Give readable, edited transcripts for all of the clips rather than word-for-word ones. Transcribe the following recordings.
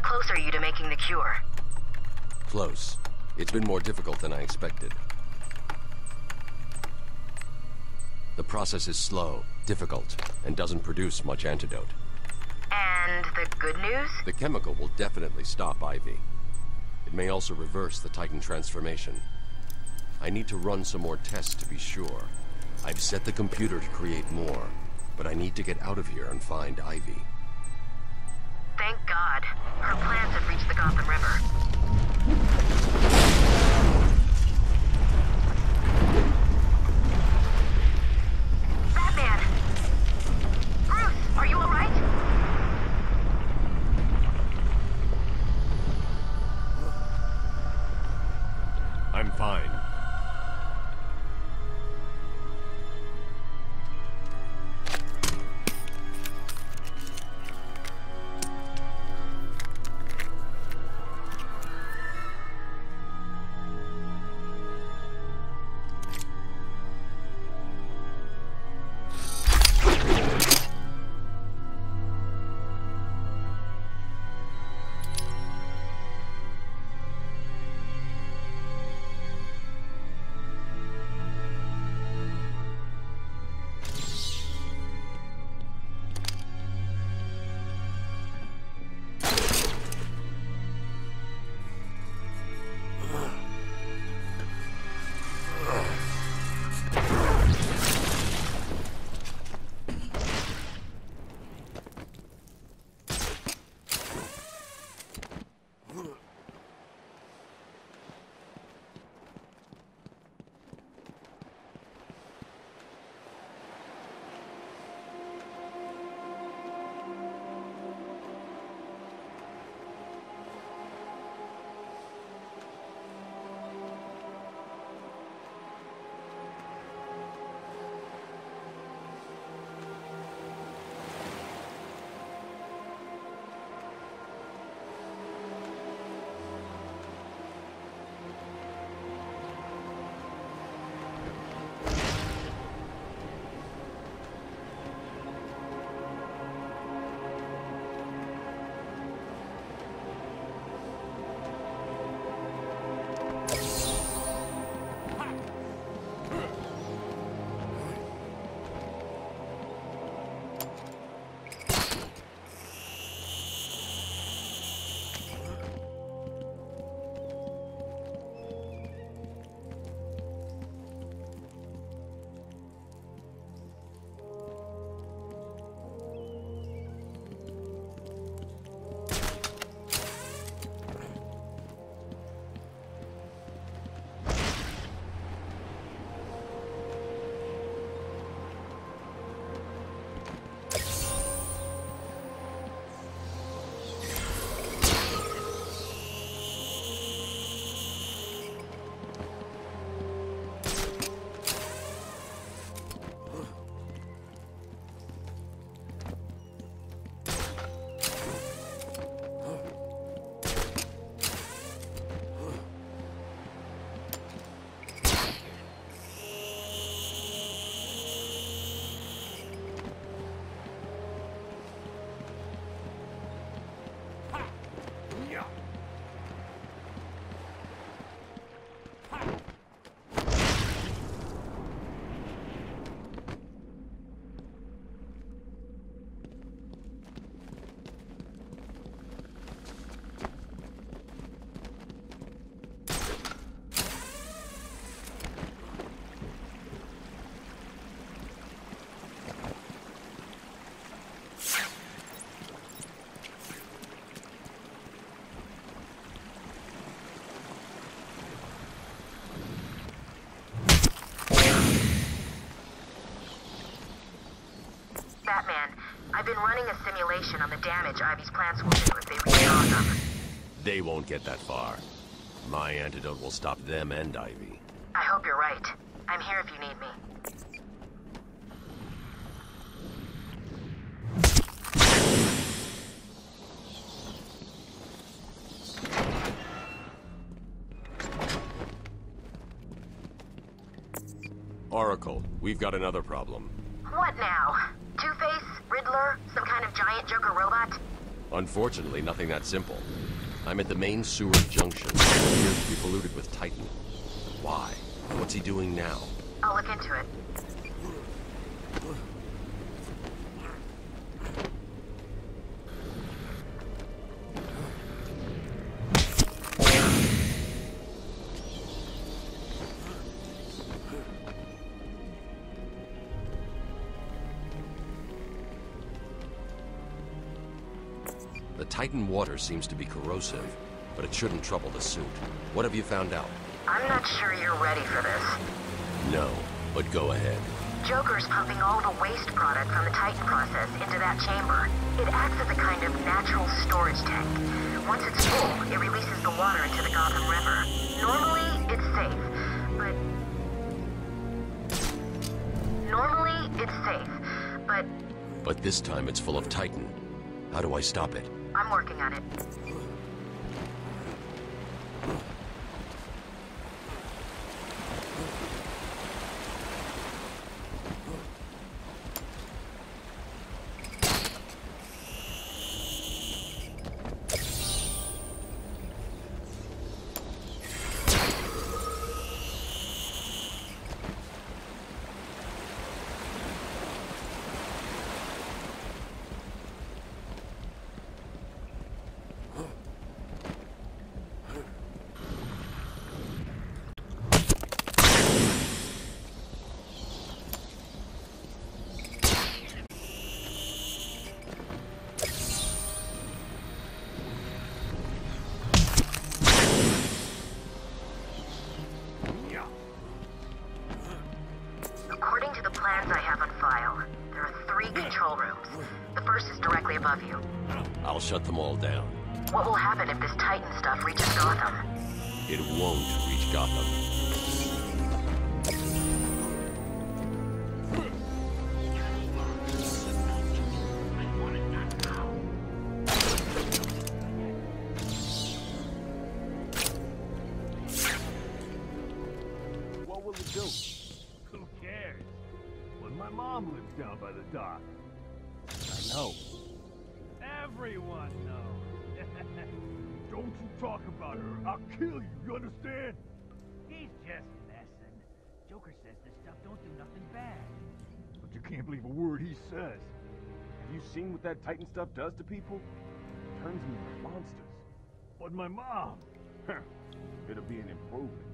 close are you to making the cure? Close. It's been more difficult than I expected. The process is slow, difficult, and doesn't produce much antidote. And the good news? The chemical will definitely stop Ivy. It may also reverse the Titan transformation. I need to run some more tests to be sure. I've set the computer to create more, but I need to get out of here and find Ivy. Thank God. Her plans have reached the Gotham River. Batman! Bruce, are you alright? I'm fine. Batman, I've been running a simulation on the damage Ivy's plants will do if they reach Gotham. They won't get that far. My antidote will stop them and Ivy. I hope you're right. I'm here if you need me. Oracle, we've got another problem. What now? Two-Face? Riddler? Some kind of giant Joker robot? Unfortunately, nothing that simple. I'm at the main sewer junction. It appears to be polluted with Titan. Why? What's he doing now? I'll look into it. The Titan water seems to be corrosive, but it shouldn't trouble the suit. What have you found out? I'm not sure you're ready for this. No, but go ahead. Joker's pumping all the waste product from the Titan process into that chamber. It acts as a kind of natural storage tank. Once it's full, it releases the water into the Gotham River. Normally, it's safe, but... But this time it's full of Titan. How do I stop it? I'm working on it. According to the plans I have on file, there are 3 control rooms. The first is directly above you. I'll shut them all down. What will happen if this Titan stuff reaches Gotham? It won't reach Gotham. What will it do? Who cares? When my mom lives down by the dock. I know. Everyone knows. Don't you talk about her. I'll kill you, you understand? He's just messing. Joker says this stuff don't do nothing bad. But you can't believe a word he says. Have you seen what that Titan stuff does to people? It turns them into monsters. But my mom, it'll be an improvement.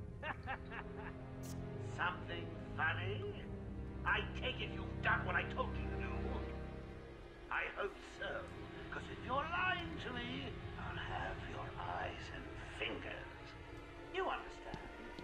Something funny? I take it you've done what I told you to do. I hope so, because if you're lying to me, I'll have your eyes and fingers. You understand?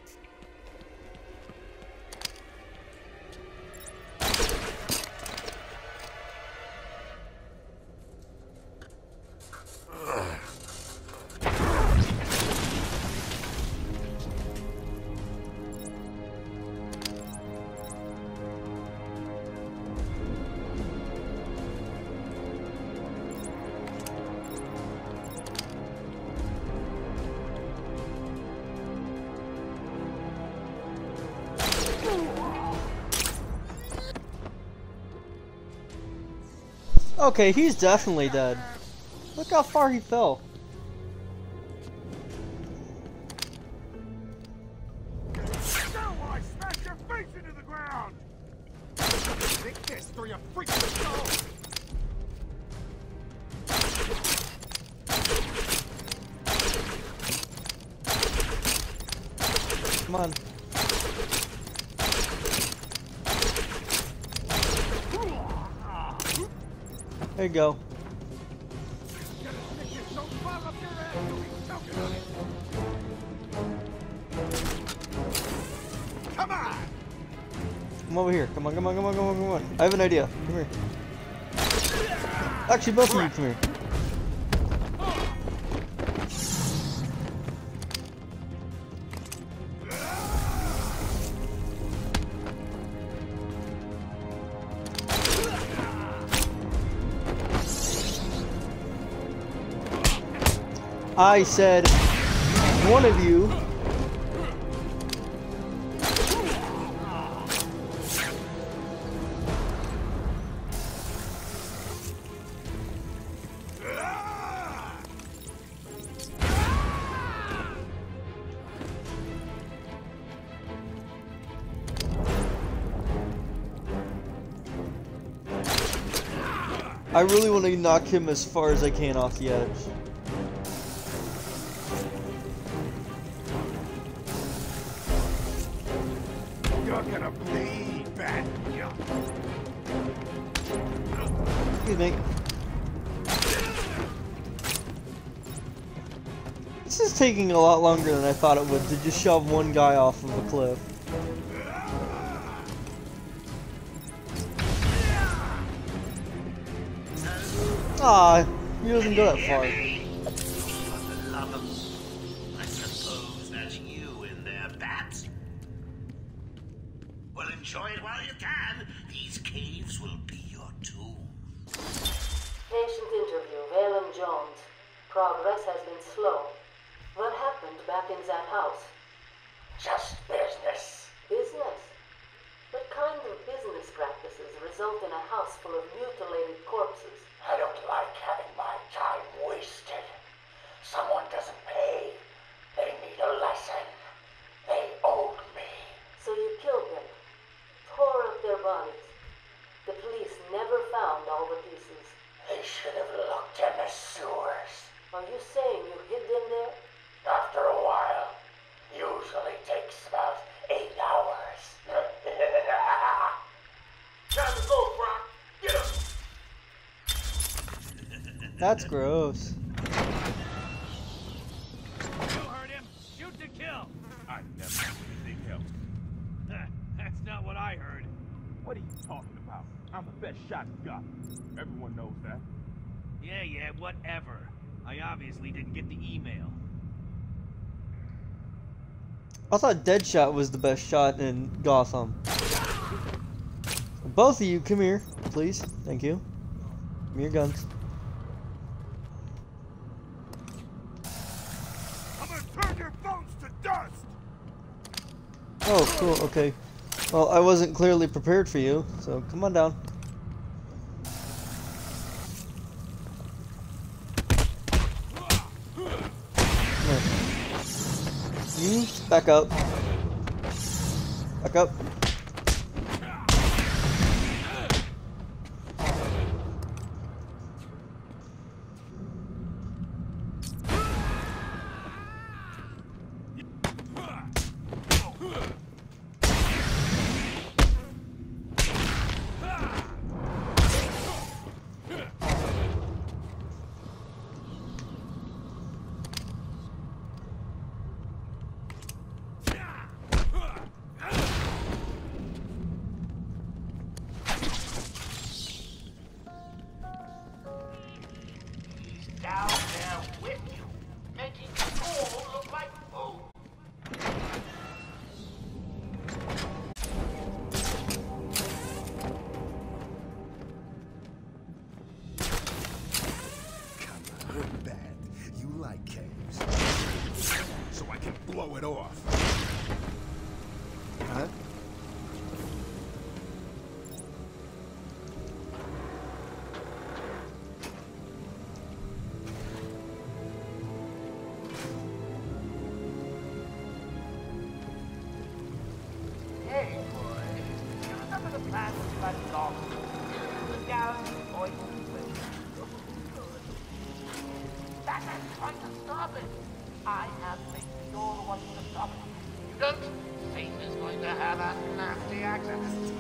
Okay, he's definitely dead. Look how far he fell. Now I smash your face into the ground! Take this through your freaking skull! Come on. There you go. Come on! Come over here. Come on, come on, come on, come on, come on. I have an idea. Come here. Actually, both of you, come here. I said one of you. I really want to knock him as far as I can off the edge. You're gonna bleed, bad guy. Excuse me. This is taking a lot longer than I thought it would to just shove one guy off of a cliff. Ah, he doesn't go that far. I suppose that's you in there, Bat. Well, enjoy it while you can. These caves will be your tomb. Patient interview, Valen Jones. Progress has been slow. What happened back in that house? Just business. Business? What kind of business practices result in a house full of mutilated corpses? I don't like having my time wasted. Someone doesn't pay. They need a lesson. They owed me. So you killed them, tore up their bodies. The police never found all the pieces. They should have looked in the sewers. Are you saying you hid them there? After a while. Usually takes about 8 hours. Time to go, Brock. Get him! That's gross. You heard him. Shoot to kill. I never do anything else. That's not what I heard. What are you talking about? I'm the best shot in Gotham. Everyone knows that. Yeah, whatever. I obviously didn't get the email. I thought Deadshot was the best shot in Gotham. Both of you, come here, please. Thank you. Give me your guns. I'm gonna turn your bones to dust! Oh, cool, okay. Well, I wasn't clearly prepared for you, so come on down. You back up. Back up. Down there with you, making you all look like fools. Come on, Bat. You like caves. So I can blow it off. Huh? Hey, boy. You remember the plan we left off? Down, boy. That is trying to stop it. I have faith you're the one to stop it. You don't? Satan is going to have a nasty accident.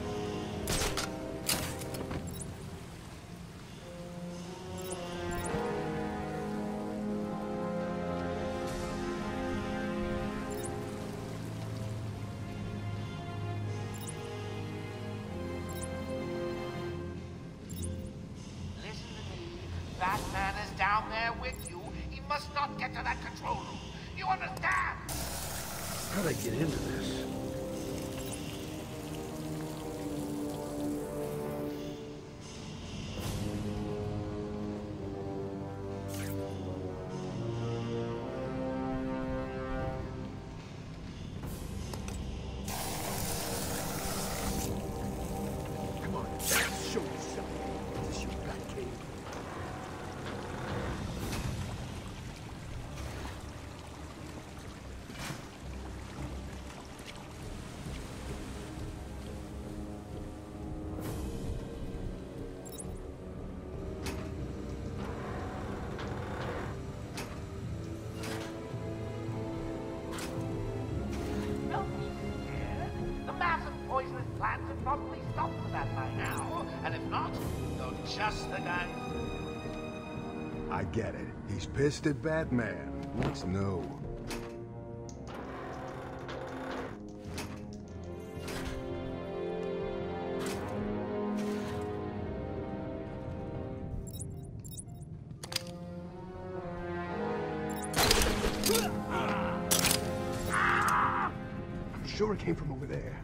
Listen to me. Batman is down there with you. He must not get to that control room. You understand? How'd I get into this? Come on, show yourself. Is this your Batcave? other guys. I get it. He's pissed at Batman. What's new? I'm sure it came from over there.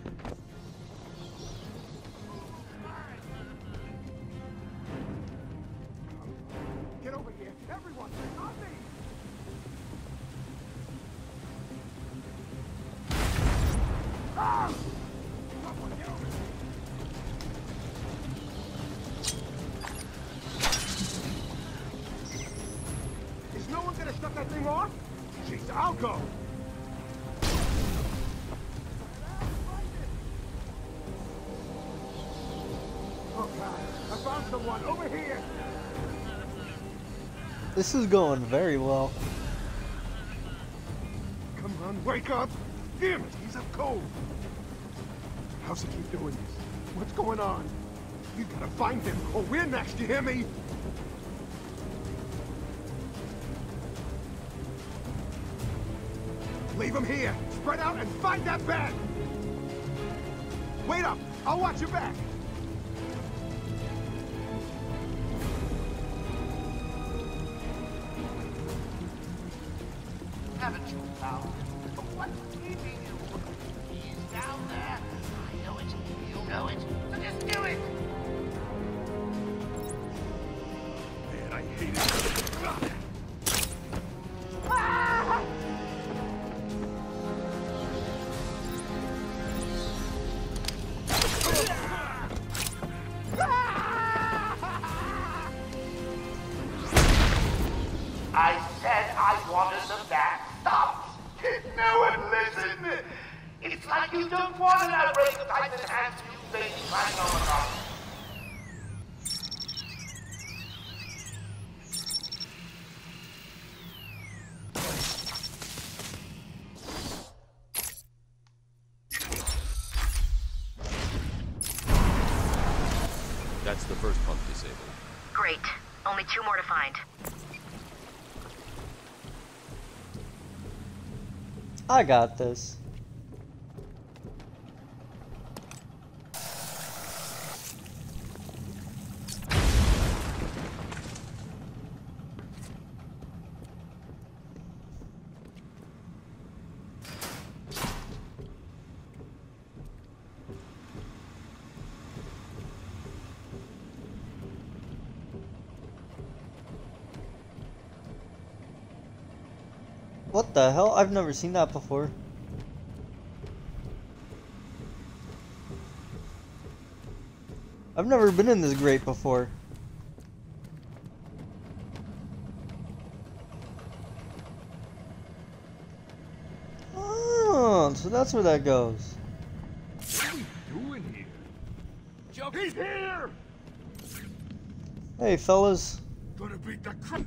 Get over here, everyone! On me! Ah! Someone get over here! Is no one gonna shut that thing off? Jeez, I'll go! Oh God, I found someone over here! This is going very well. Come on, wake up! Damn it, he's up cold! How's he keep doing this? What's going on? You gotta find him, or we're next, you hear me? Leave him here! Spread out and find that bag! Wait up! I'll watch your back! Haven't you found what's keeping you? He's down there. I know it. You know it. So just do it. Man, I hate it. Ah! I said I wanted the bat stopped. No one listened. It's like you don't want to now break the Titan hands you think right on the top. That's the first pump disabled. Great. Only 2 more to find. I got this. What the hell? I've never seen that before. I've never been in this grate before. Oh, so that's where that goes. What are we doing here? Jump! He's here! Hey, fellas. Gonna beat the crap.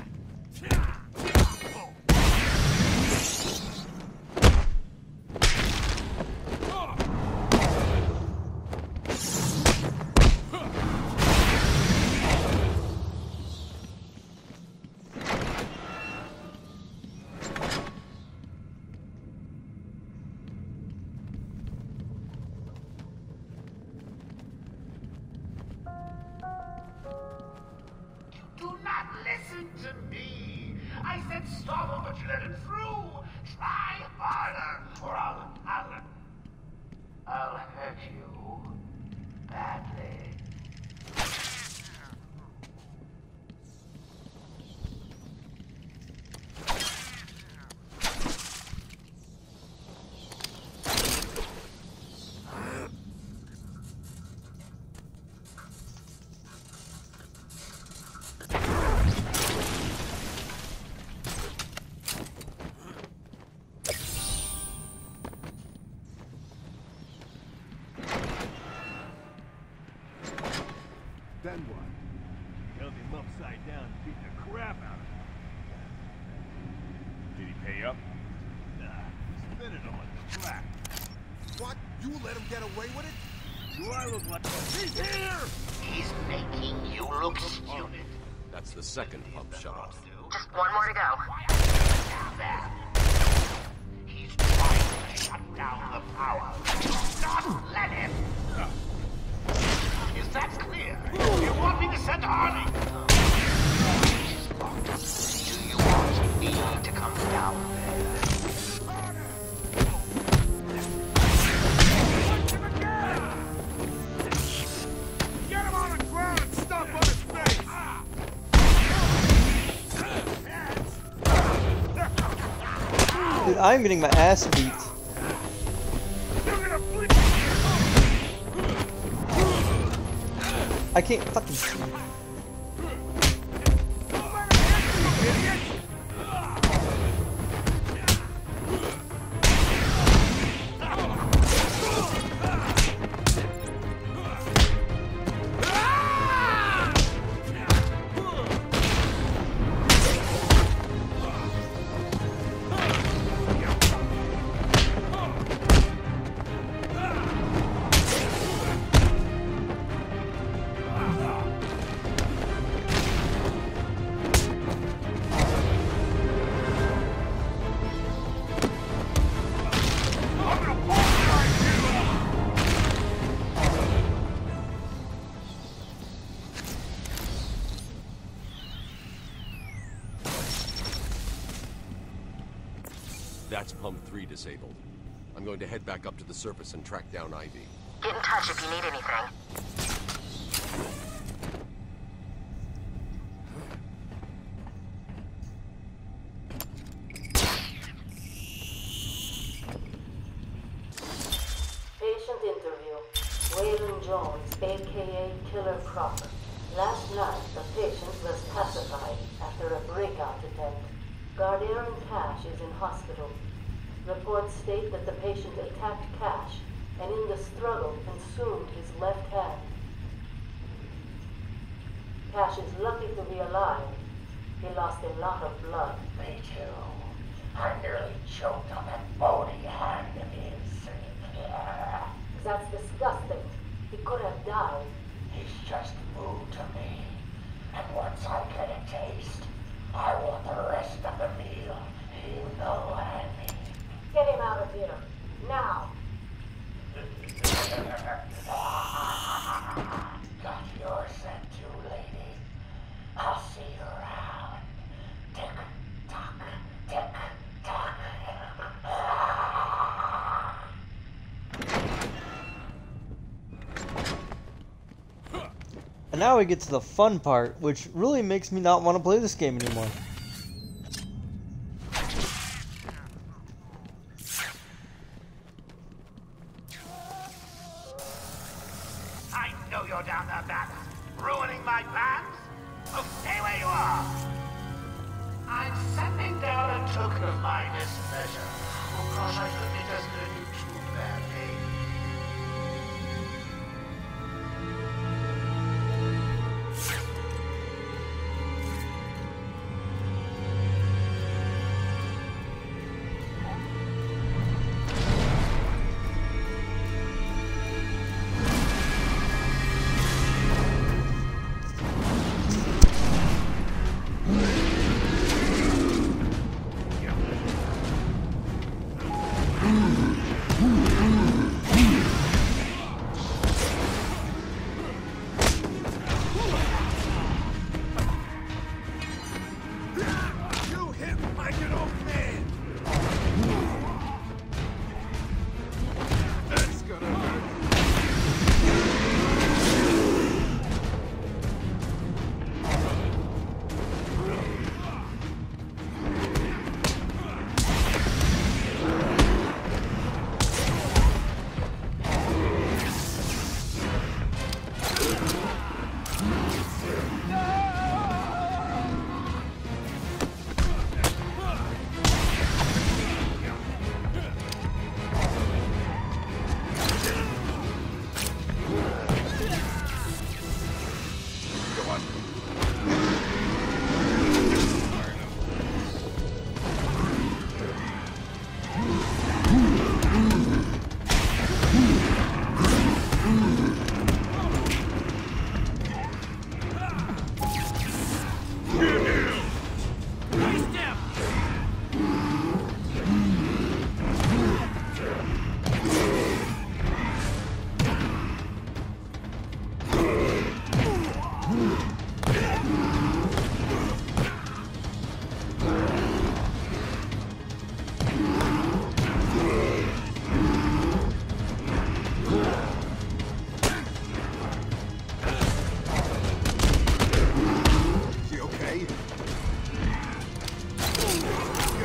Do not listen to me. I said stop him, but you let him through. Try harder, or I'll hurt you badly. Then what? Held him upside down and beat the crap out of him. Did he pay up? Nah, spinning him like a flat. What? You let him get away with it? Do I look like... He's here! He's making you look stupid. That's the second pump shut off. Just one more to go. There. He's trying to shut down the power. Not let him! Is that clear? You want me to send Harley? Do you want me to come down there? Get him on the ground and stomp on his face! Dude, I'm getting my ass beat. I can't fucking see. That's pump 3 disabled. I'm going to head back up to the surface and track down Ivy. Get in touch if you need anything. Patient interview. Waylon Jones, a.k.a. Killer Croc. Last night, the patient was pacified after a breakout attempt. Guardian Cash is in hospital. Reports state that the patient attacked Cash and in the struggle consumed his left hand. Cash is lucky to be alive. He lost a lot of blood. Me too. I nearly choked on that bony hand of his. That's disgusting. He could have died. He's just moved to me. And once I get a taste, I want the rest of the meal. You know what I mean. Get him out of here. Now. Got your scent too, lady. I'll see you around. Tick tock, tick tock. And now we get to the fun part, which really makes me not want to play this game anymore. I know you're down there, Bat. Ruining my plans? Oh, stay where you are. I'm sending down a token of my displeasure. Oh gosh, I couldn't be just doing you too badly.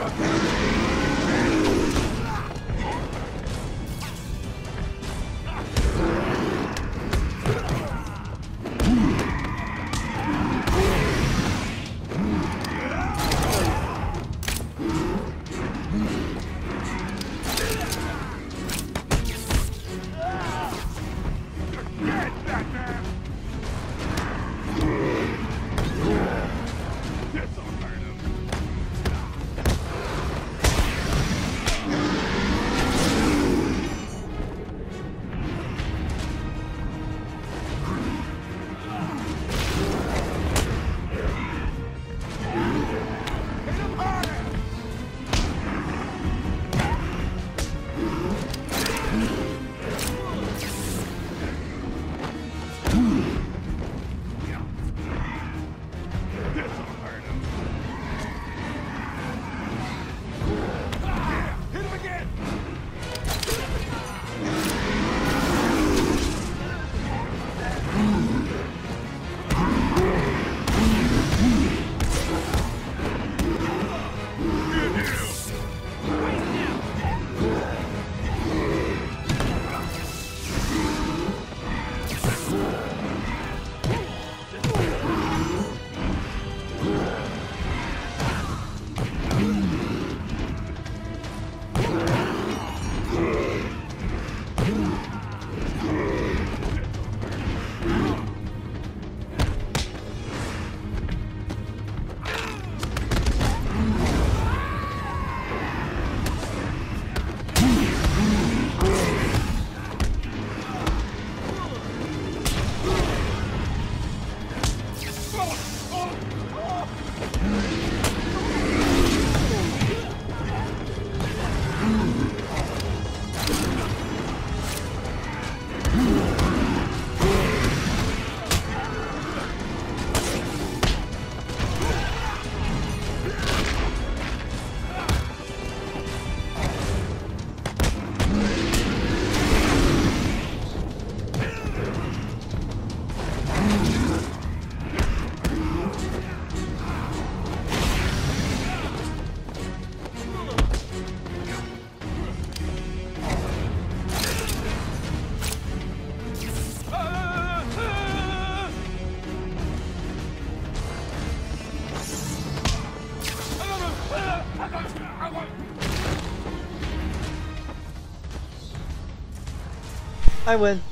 I win.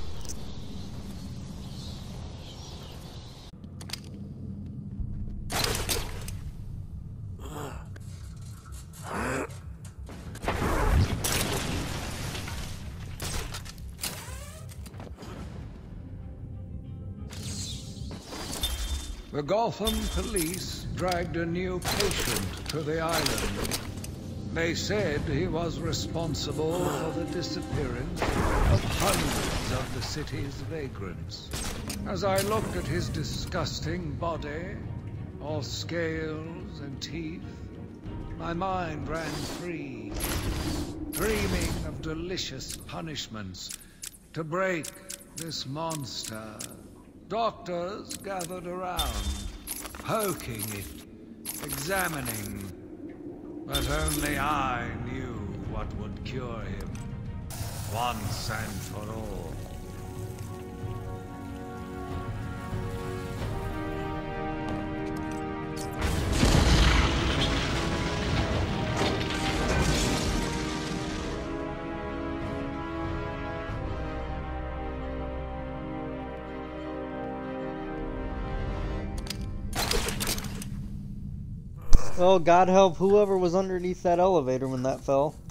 The Gotham police dragged a new patient to the island. They said he was responsible for the disappearance of hundreds of the city's vagrants. As I looked at his disgusting body, all scales and teeth, my mind ran free, dreaming of delicious punishments to break this monster. Doctors gathered around, poking it, examining. But only I knew what would cure him, once and for all. Well, God help whoever was underneath that elevator when that fell.